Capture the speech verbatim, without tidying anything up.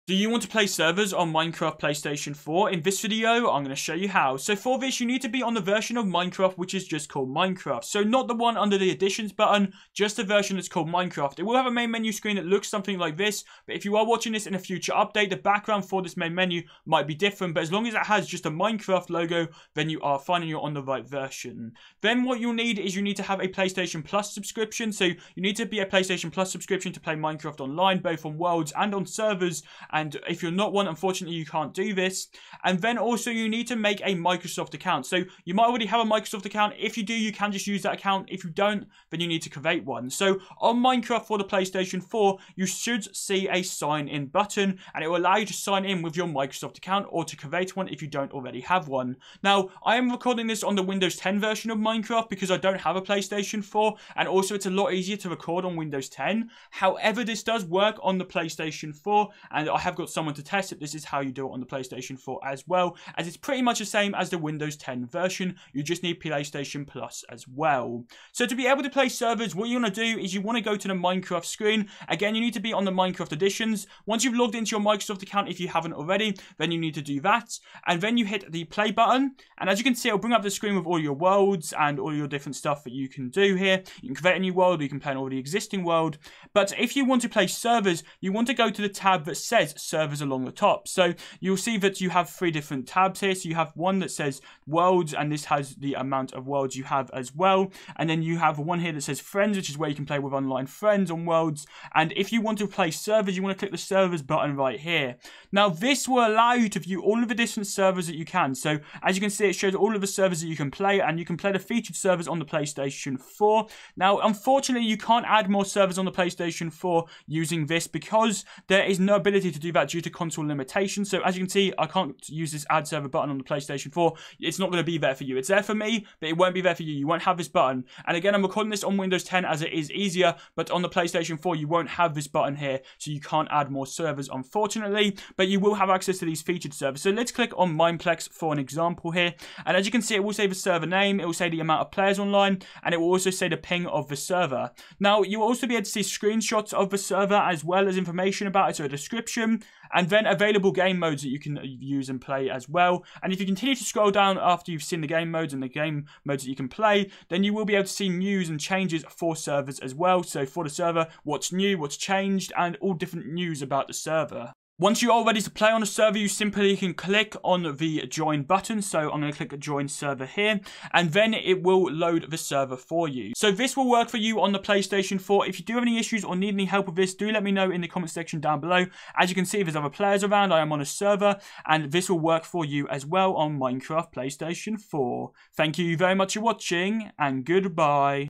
Do you want to play servers on Minecraft PlayStation four? In this video, I'm going to show you how. So for this, you need to be on the version of Minecraft which is just called Minecraft. So not the one under the additions button, just the version that's called Minecraft. It will have a main menu screen that looks something like this, but if you are watching this in a future update, the background for this main menu might be different, but as long as it has just a Minecraft logo, then you are fine and you're on the right version. Then what you'll need is you need to have a PlayStation Plus subscription. So you need to be a PlayStation Plus subscription to play Minecraft online, both on worlds and on servers. And if you're not one, unfortunately, you can't do this. And then also you need to make a Microsoft account. So you might already have a Microsoft account. If you do, you can just use that account. If you don't, then you need to create one. So on Minecraft for the PlayStation four, you should see a sign in button, and it will allow you to sign in with your Microsoft account or to create one if you don't already have one. Now, I am recording this on the Windows ten version of Minecraft because I don't have a PlayStation four, and also it's a lot easier to record on Windows ten. However, this does work on the PlayStation four, and I have got someone to test it. This is how you do it on the PlayStation four as well, as it's pretty much the same as the Windows ten version. You just need PlayStation Plus as well. So to be able to play servers, what you want to do is you want to go to the Minecraft screen. Again, you need to be on the Minecraft editions. Once you've logged into your Microsoft account, if you haven't already, then you need to do that, and then you hit the play button, and as you can see, it'll bring up the screen with all your worlds and all your different stuff that you can do here. You can create a new world, or you can play an already existing world. But if you want to play servers, you want to go to the tab that says servers along the top. So you'll see that you have three different tabs here. So you have one that says worlds, and this has the amount of worlds you have as well. And then you have one here that says friends, which is where you can play with online friends on worlds. And if you want to play servers, you want to click the servers button right here. Now this will allow you to view all of the different servers that you can. So as you can see, it shows all of the servers that you can play, and you can play the featured servers on the PlayStation four. Now unfortunately, you can't add more servers on the PlayStation four using this because there is no ability to do that due to console limitations. So as you can see, I can't use this add server button on the PlayStation four. It's not going to be there for you. It's there for me, but it won't be there for you. You won't have this button. And again, I'm recording this on Windows ten as it is easier, but on the PlayStation four, you won't have this button here, so you can't add more servers, unfortunately, but you will have access to these featured servers. So let's click on Mineplex for an example here. And as you can see, it will say the server name, it will say the amount of players online, and it will also say the ping of the server. Now, you will also be able to see screenshots of the server as well as information about it, so a description, and then available game modes that you can use and play as well. And if you continue to scroll down after you've seen the game modes and the game modes that you can play, then you will be able to see news and changes for servers as well. So for the server, what's new, what's changed, and all different news about the server. Once you are ready to play on a server, you simply can click on the join button. So I'm going to click join server here, and then it will load the server for you. So this will work for you on the PlayStation four. If you do have any issues or need any help with this, do let me know in the comment section down below. As you can see, there's other players around. I am on a server, and this will work for you as well on Minecraft PlayStation four. Thank you very much for watching, and goodbye.